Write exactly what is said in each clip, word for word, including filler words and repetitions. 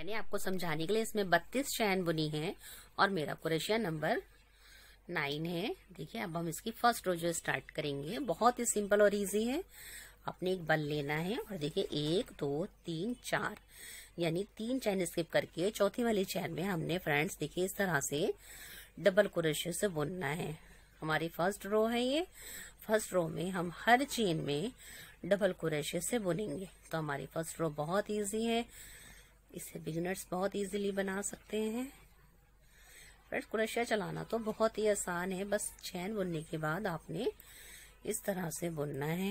मैंने आपको समझाने के लिए इसमें बत्तीस चैन बुनी है और मेरा क्रोशिया नंबर नाइन है। देखिए अब हम इसकी फर्स्ट रो जो स्टार्ट करेंगे, बहुत ही सिंपल और इजी है। आपने एक बल लेना है और देखिए एक दो तीन चार यानी तीन चैन स्किप करके चौथी वाली चैन में हमने फ्रेंड्स देखिए इस तरह से डबल क्रोशिया से बुनना है। हमारी फर्स्ट रो है ये। फर्स्ट रो में हम हर चेन में डबल क्रोशिया से बुनेंगे। तो हमारी फर्स्ट रो बहुत इजी है, इसे बिगिनर्स बहुत इजीली बना सकते हैं। फ्रेंड्स क्रोशिया चलाना तो बहुत ही आसान है, बस चैन बुनने के बाद आपने इस तरह से बुनना है।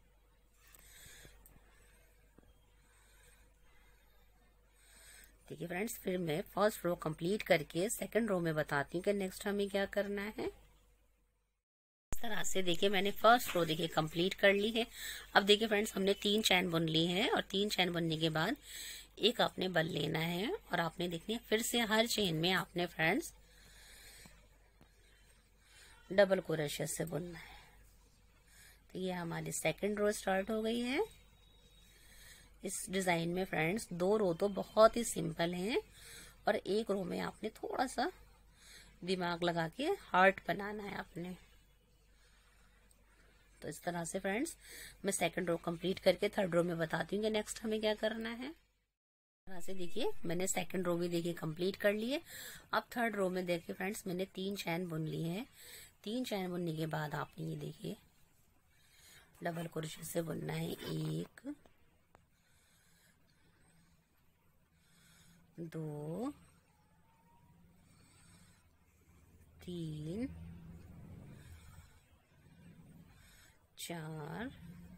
देखिए फ्रेंड्स फिर मैं फर्स्ट रो कंप्लीट करके सेकंड रो में बताती हूँ कि नेक्स्ट हमें क्या करना है। इस तरह से देखिए मैंने फर्स्ट रो देखिए कंप्लीट कर ली है। अब देखिए फ्रेंड्स हमने तीन चैन बुन ली है और तीन चैन बुनने के बाद एक आपने बल लेना है और आपने देखनी है फिर से हर चेन में आपने फ्रेंड्स डबल क्रोशिया से बुनना है। तो ये हमारी सेकंड रो स्टार्ट हो गई है। इस डिजाइन में फ्रेंड्स दो रो तो बहुत ही सिंपल हैं और एक रो में आपने थोड़ा सा दिमाग लगा के हार्ट बनाना है आपने। तो इस तरह से फ्रेंड्स मैं सेकंड रो कंप्लीट करके थर्ड रो में बताती हूँ कि नेक्स्ट हमें क्या करना है। इस तरह से देखिए मैंने सेकंड रो भी देखिए कंप्लीट कर ली है। अब थर्ड रो में देखिए फ्रेंड्स मैंने तीन चैन बुन ली है। तीन चैन बुनने के बाद आपने ये देखिए डबल क्रोशिया से बुनना है। एक दो तीन चार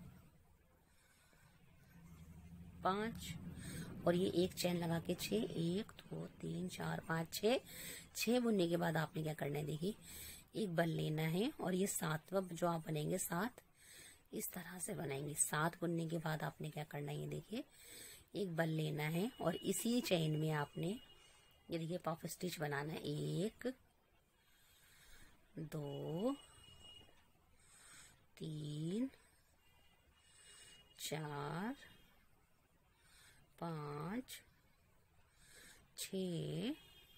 पाँच और ये एक चैन लगा के छः, एक दो तीन चार पाँच छः। छः बुनने के बाद आपने क्या करना है देखिए एक बल लेना है और ये सातवां जो आप बनेंगे सात इस तरह से बनाएंगे। सात बुनने के बाद आपने क्या करना है ये देखिए एक बल लेना है और इसी चेन में आपने ये देखिए पफ स्टिच बनाना है। एक दो तीन चार पाँच छ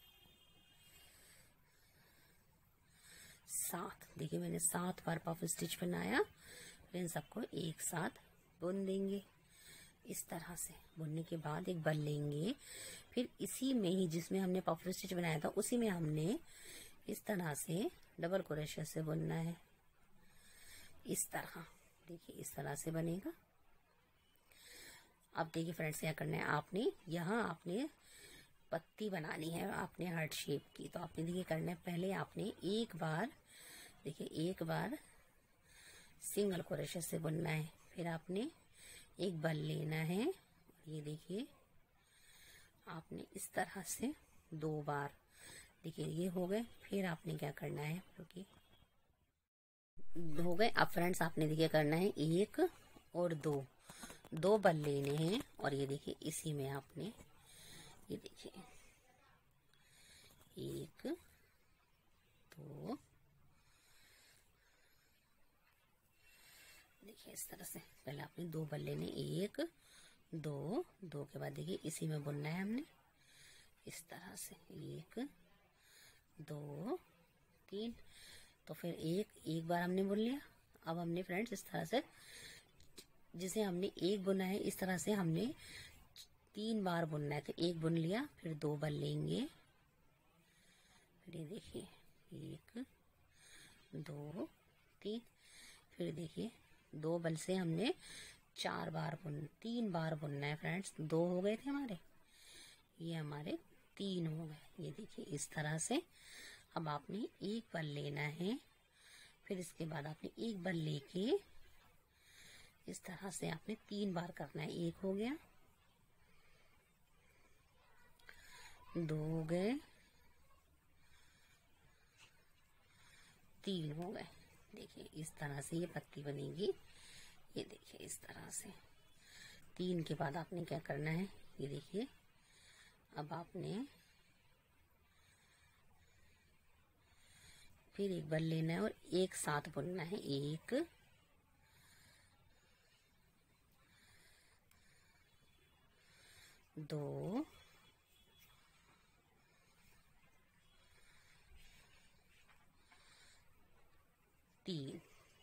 सात। देखिए मैंने सात बार पफ स्टिच बनाया। फिर इन सबको एक साथ बुन देंगे। इस तरह से बुनने के बाद एक बल लेंगे, फिर इसी में ही जिसमें हमने पफ स्टिच बनाया था उसी में हमने इस तरह से डबल क्रोशिया से बुनना है। इस तरह देखिए इस तरह से बनेगा। अब देखिए फ्रेंड्स क्या करना है आपने यहाँ आपने पत्ती बनानी है आपने हार्ट शेप की। तो आपने देखिए करना है पहले आपने एक बार देखिए एक बार सिंगल क्रोशिया से बुनना है। फिर आपने एक बल लेना है और ये देखिए आपने इस तरह से दो बार देखिए ये हो गए। फिर आपने क्या करना है क्योंकि हो गए। अब फ्रेंड्स आपने देखिए करना है एक और दो दो बल लेने हैं और ये देखिए इसी में आपने ये देखिए एक दो देखिए इस तरह से पहले आपने दो बल लेने एक दो दो के बाद देखिए इसी में बुनना है हमने इस तरह से एक दो तीन। तो फिर एक एक बार हमने बुन लिया। अब हमने फ्रेंड्स इस तरह से जिसे हमने एक बुना है इस तरह से हमने तीन बार बुनना है। तो एक बुन लिया फिर दो बल लेंगे फिर ये देखिए एक दो तीन। फिर देखिए दो बल से हमने चार बार बुन तीन बार बुनना है फ्रेंड्स। दो हो गए थे हमारे, ये हमारे तीन हो गए। ये देखिए इस तरह से। अब आपने एक बल लेना है फिर इसके बाद आपने एक बल लेके इस तरह से आपने तीन बार करना है। एक हो गया, दो हो गए, तीन हो गए। देखिए इस तरह से ये पत्ती बनेगी। ये देखिए इस तरह से तीन के बाद आपने क्या करना है ये देखिए अब आपने फिर एक बल लेना है और एक साथ बुनना है। एक दो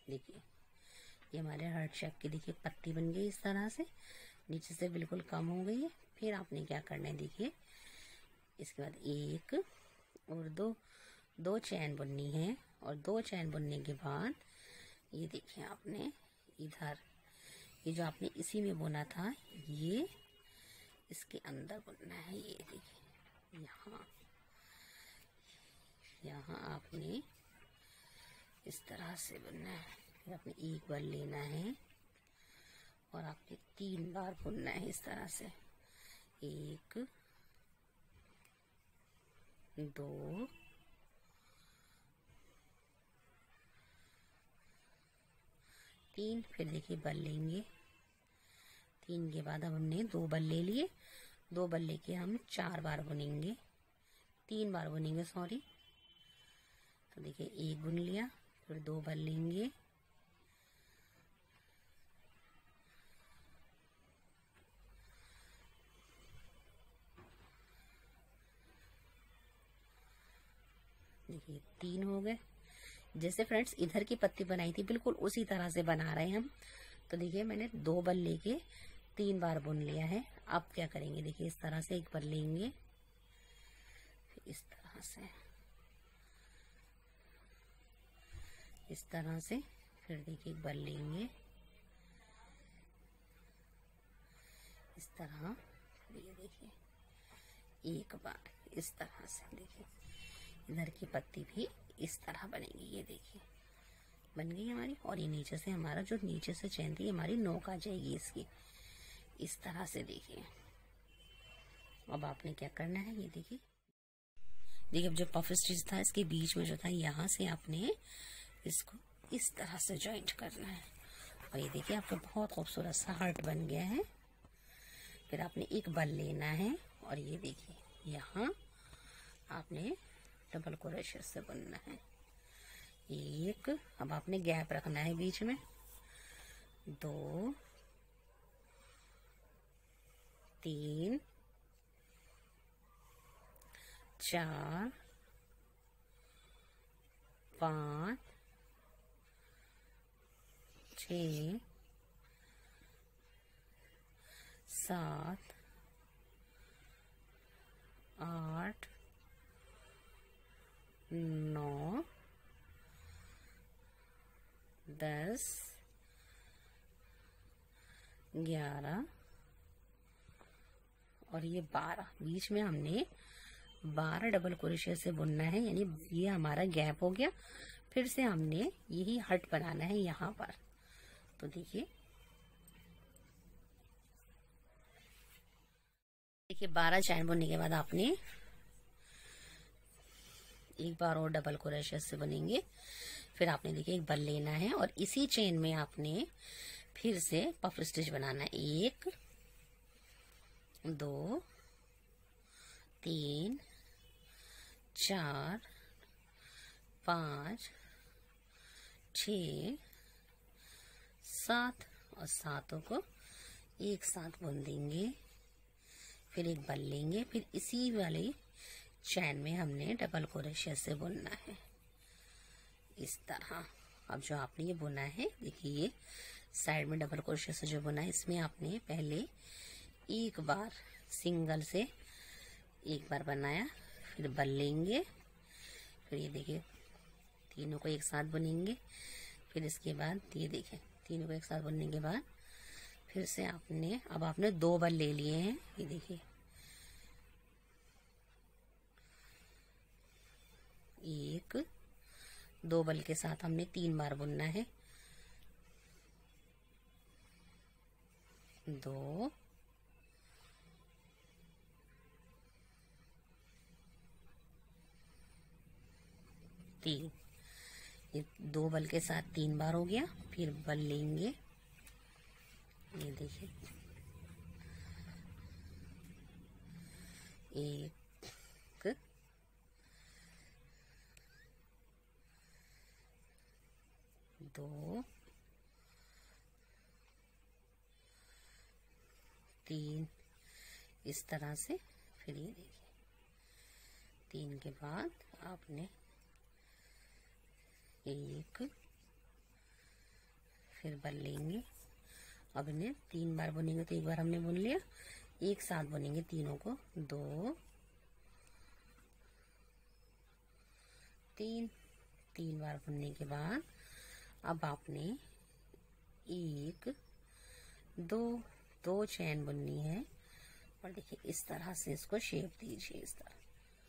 देखिए ये हमारे हार्ट शेप की देखिए पत्ती बन गई इस तरह से, नीचे से बिल्कुल कम हो गई है। फिर आपने क्या करना है देखिए, इसके बाद एक और दो दो चैन बुननी है, और दो चैन बुनने के बाद ये देखिए आपने इधर ये जो आपने इसी में बुना था ये इसके अंदर बुनना है। ये देखिए यहाँ यहाँ आपने इस तरह से बुनना है। फिर आपने एक बार लेना है और आपने तीन बार बुनना है इस तरह से, एक दो तीन। फिर देखिए बल लेंगे, तीन के बाद अब हमने दो बल ले लिए, दो बल लेके हम चार बार बुनेंगे, तीन बार बुनेंगे सॉरी। तो देखिए एक बुन लिया, फिर दो बल लेंगे, देखिए तीन हो गए। जैसे फ्रेंड्स इधर की पत्ती बनाई थी बिल्कुल उसी तरह से बना रहे हैं हम। तो देखिए मैंने दो बल लेके तीन बार बुन लिया है। अब क्या करेंगे देखिए इस तरह से एक बल लेंगे, फिर इस तरह से इस तरह से फिर देखिए एक बल लेंगे इस तरह, फिर ये देखिए एक बार इस तरह से। देखिए इधर की पत्ती भी इस तरह बनेगी, ये देखिए बन गई हमारी। और ये नीचे से हमारा जो नीचे से चैन थी हमारी नोक आ जाएगी इसकी इस तरह से। देखिए अब आपने क्या करना है, ये देखिए देखिए अब जो पफ स्टिच था इसके बीच में जो था यहाँ से आपने इसको इस तरह से जॉइंट करना है। और ये देखिए आपका बहुत खूबसूरत सा हार्ट बन गया है। फिर आपने एक बल लेना है और ये देखिए यहाँ आपने डबल क्रोशेट से बुनना है एक। अब आपने गैप रखना है बीच में, दो तीन चार पाँच छ सात आठ नौ दस ग्यारह और ये बारह। बीच में हमने बारह डबल क्रोशे से बुनना है, यानी ये हमारा गैप हो गया। फिर से हमने यही हट बनाना है यहाँ पर। तो देखिए देखिए बारह चैन बुनने के बाद आपने एक बार और डबल क्रोशेट से बुनेंगे। फिर आपने देखिए एक बल लेना है और इसी चेन में आपने फिर से पफ स्टिच बनाना है। एक दो तीन चार पाँच छ सात और सातों को एक साथ बुन देंगे। फिर एक बल लेंगे, फिर इसी वाले चैन में हमने डबल क्रोशेट से बुनना है इस तरह। अब जो आपने ये बुना है देखिए ये साइड में डबल क्रोशेट से जो बुना है इसमें आपने पहले एक बार सिंगल से एक बार बनाया, फिर बल लेंगे, फिर ये देखिए तीनों को एक साथ बुनेंगे। फिर इसके बाद ये देखिए तीनों को एक साथ बुनने के बाद फिर से आपने अब आपने दो बल ले लिए हैं। ये देखिए एक दो बल के साथ हमने तीन बार बुनना है, दो तीन। ये दो बल के साथ तीन बार हो गया। फिर बल लेंगे, ये देखिए एक दो तीन इस तरह से। फिर ये देखिए तीन के बाद आपने एक फिर बल लेंगे। अब इन्हें तीन बार बुनेंगे, तो एक बार हमने बुन लिया, एक साथ बुनेंगे तीनों को, दो तीन। तीन बार बुनने के बाद अब आपने एक दो दो चैन बुननी है, और देखिए इस तरह से इसको शेप दीजिए, इस तरह।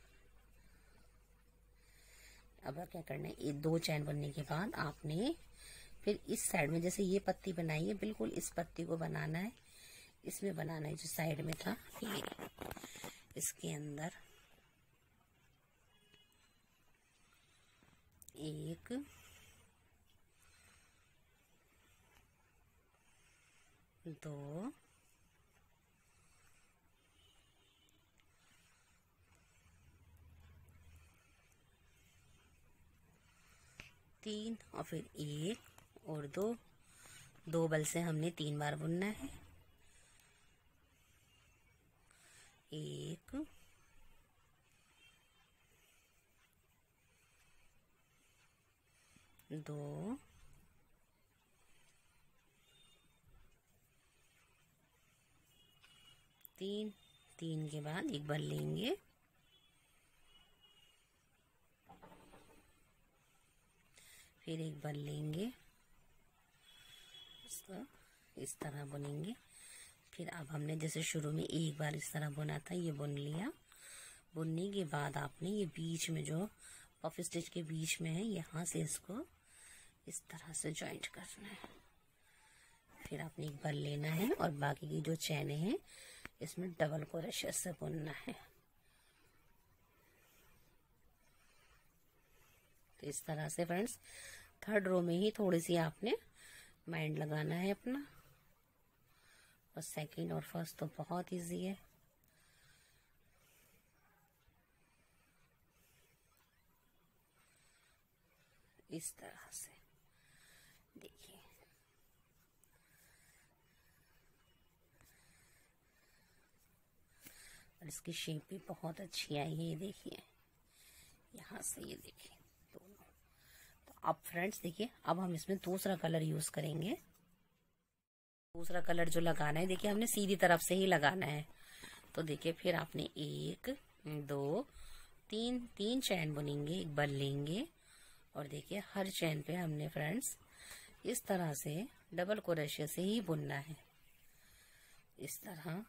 अब क्या करना है, ये दो चैन बनने के बाद आपने फिर इस साइड में जैसे ये पत्ती बनाई है, बिल्कुल इस पत्ती को बनाना है, इसमें बनाना है जो साइड में था, ये इसके अंदर एक दो तीन, और फिर एक और दो। दो बल से हमने तीन बार बुनना है, एक दो तीन। तीन के बाद एक बल लेंगे, फिर एक बल लेंगे, इसको इस तरह बुनेंगे। फिर अब हमने जैसे शुरू में एक बार इस तरह बुना था, ये बुन लिया। बुनने के बाद आपने ये बीच में जो पफ स्टिच के बीच में है, यहाँ से इसको इस तरह से जॉइंट करना है। फिर आपने एक बल लेना है और बाकी की जो चैने हैं इसमें डबल क्रोशे से बुनना है। तो इस तरह से फ्रेंड्स थर्ड रो में ही थोड़ी सी आपने माइंड लगाना है अपना, और सेकंड और फर्स्ट तो बहुत इजी है। इस तरह से देखिए, और इसकी शेप भी बहुत अच्छी आई है, ये देखिए यहाँ से, ये देखिए दोनों। तो अब फ्रेंड्स देखिए, अब हम इसमें दूसरा कलर यूज करेंगे। दूसरा कलर जो लगाना है, देखिए हमने सीधी तरफ से ही लगाना है। तो देखिए फिर आपने एक दो तीन तीन चैन बुनेंगे, एक बल लेंगे, और देखिए हर चैन पे हमने फ्रेंड्स इस तरह से डबल क्रोशे से ही बुनना है, इस तरह।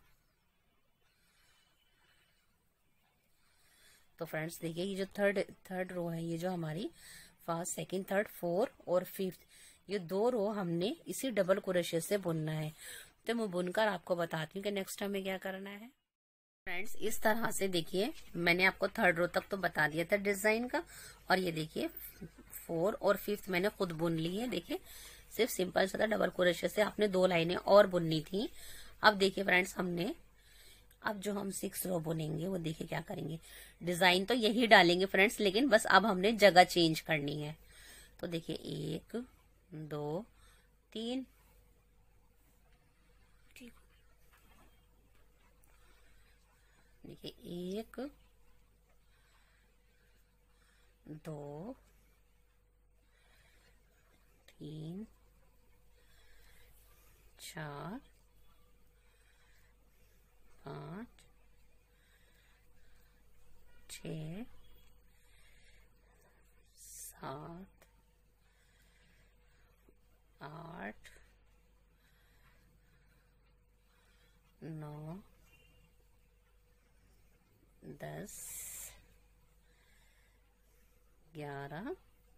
तो फ्रेंड्स देखिए ये जो थर्ड थर्ड रो है, ये जो हमारी फर्स्ट सेकंड थर्ड फोर और फिफ्थ, ये दो रो हमने इसी डबल क्रोशे से बुनना है। तो मैं बुनकर आपको बताती हूँ कि नेक्स्ट हमें क्या करना है। फ्रेंड्स इस तरह से देखिए, मैंने आपको थर्ड रो तक तो बता दिया था डिजाइन का, और ये देखिए फोर और फिफ्थ मैंने खुद बुन ली है। देखिए सिर्फ सिंपल सा था, डबल क्रोशे से आपने दो लाइनें और बुननी थी। अब देखिए फ्रेंड्स, हमने अब जो हम सिक्स रो बुनेंगे वो देखिए क्या करेंगे, डिजाइन तो यही डालेंगे फ्रेंड्स, लेकिन बस अब हमने जगह चेंज करनी है। तो देखिए एक दो तीन, देखिए एक दो तीन चार पाँच छ सात आठ नौ दस ग्यारह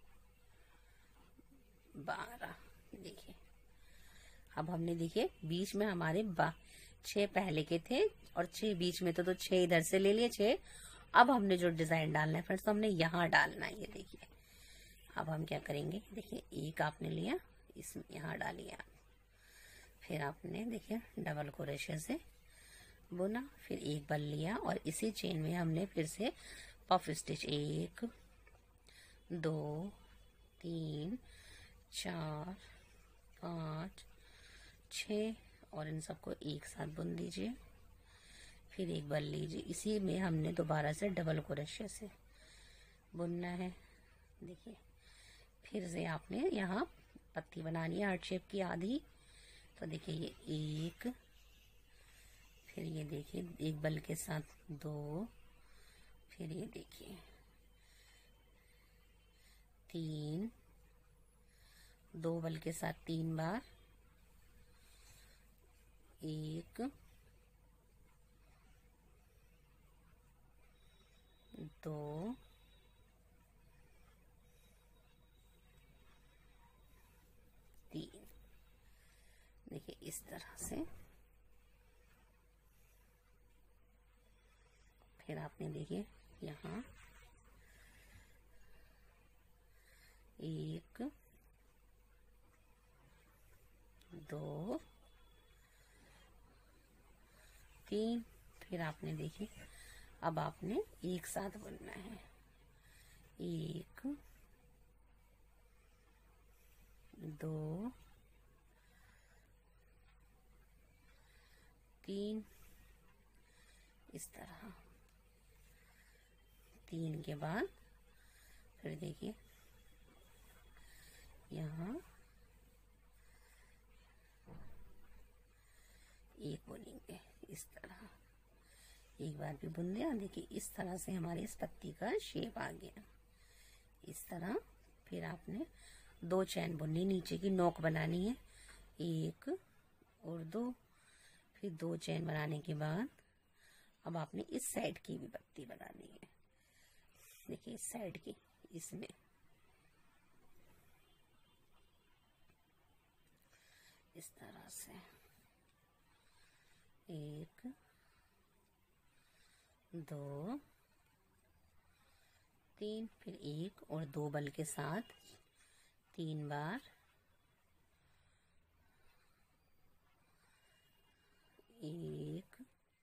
बारह। देखिए अब हमने देखिए बीच में हमारे बा छह पहले के थे और छह बीच में, तो तो छह इधर से ले लिए छह। अब हमने जो डिजाइन डालना है फ्रेंड्स, तो हमने यहाँ डालना है। ये देखिए अब हम क्या करेंगे, देखिए एक आपने लिया, इसमें यहाँ डालिए आप, फिर आपने देखिए डबल क्रोशे से बुना, फिर एक बल लिया, और इसी चेन में हमने फिर से पफ स्टिच एक दो तीन चार पाँच छ, और इन सबको एक साथ बुन दीजिए, फिर एक बल लीजिए। इसी में हमने दोबारा से डबल क्रोशे से बुनना है। देखिए फिर से आपने यहाँ पत्ती बनानी है हार्ट शेप की आधी। तो देखिए ये एक, फिर ये देखिए एक बल के साथ दो, फिर ये देखिए तीन, दो बल के साथ तीन बार, एक, दो, तीन। देखिए इस तरह से। फिर आपने देखिए यहाँ एक, दो, तीन, फिर आपने देखिए अब आपने एक साथ बुनना है, एक, दो, तीन, इस तरह। तीन के बाद फिर देखिए यहाँ एक बुनेंगे इस तरह, एक बार भी बुन दिया। देखिए इस तरह से हमारी इस पत्ती का शेप आ गया इस तरह। फिर आपने दो चैन बुननी, नीचे की नोक बनानी है, एक और दो, फिर दो चैन बनाने के बाद अब आपने इस साइड की भी पत्ती बनानी है। देखिए इस साइड की, इसमें इस तरह से एक, दो, तीन, फिर एक और दो बल के साथ तीन बार, एक,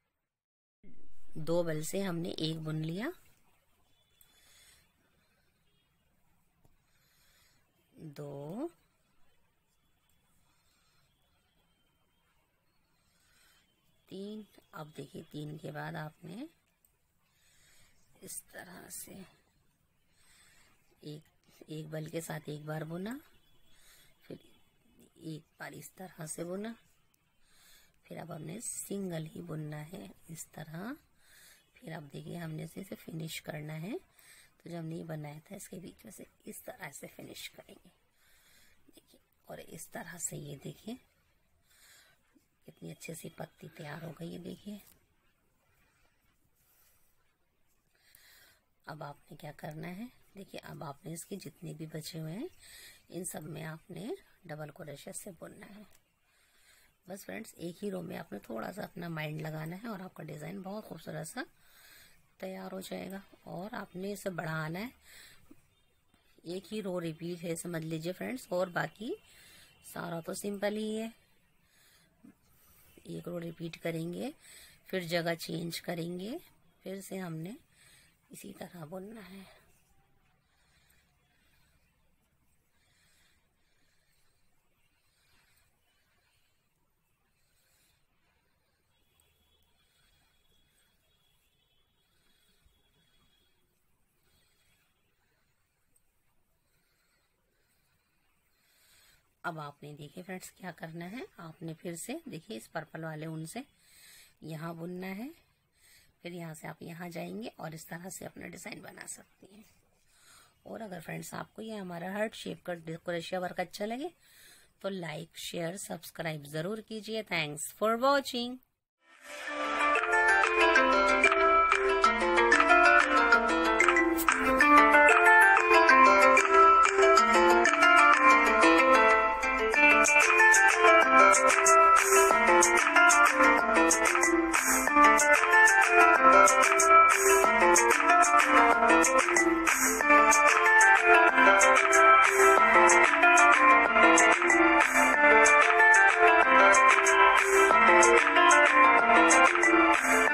दो बल से हमने एक बुन लिया, दो, तीन। अब देखिए तीन के बाद आपने इस तरह से एक एक बल के साथ एक बार बुना, फिर एक बार इस तरह से बुना, फिर अब हमने सिंगल ही बुनना है इस तरह। फिर अब देखिए हमने इसे फिनिश करना है, तो जब हमने ये बनाया था इसके बीच में से इस तरह से फिनिश करेंगे। देखिए और इस तरह से ये देखिए कितनी अच्छी सी पत्ती तैयार हो गई है। देखिए अब आपने क्या करना है, देखिए अब आपने इसके जितने भी बचे हुए हैं इन सब में आपने डबल क्रोशे से बुनना है। बस फ्रेंड्स एक ही रो में आपने थोड़ा सा अपना माइंड लगाना है और आपका डिज़ाइन बहुत खूबसूरत सा तैयार हो जाएगा। और आपने इसे बढ़ाना है, एक ही रो रिपीट है समझ लीजिए फ्रेंड्स, और बाकी सारा तो सिंपल ही है। एक रो रिपीट करेंगे, फिर जगह चेंज करेंगे, फिर से हमने इसी तरह बुनना है। अब आपने देखिए फ्रेंड्स क्या करना है, आपने फिर से देखिए इस पर्पल वाले ऊन से यहाँ बुनना है, फिर यहाँ से आप यहाँ जाएंगे और इस तरह से अपना डिज़ाइन बना सकती हैं। और अगर फ्रेंड्स आपको ये हमारा हार्ट शेप का क्रोशिया वर्क अच्छा लगे तो लाइक शेयर सब्सक्राइब ज़रूर कीजिए। Thanks for watching. Thank you.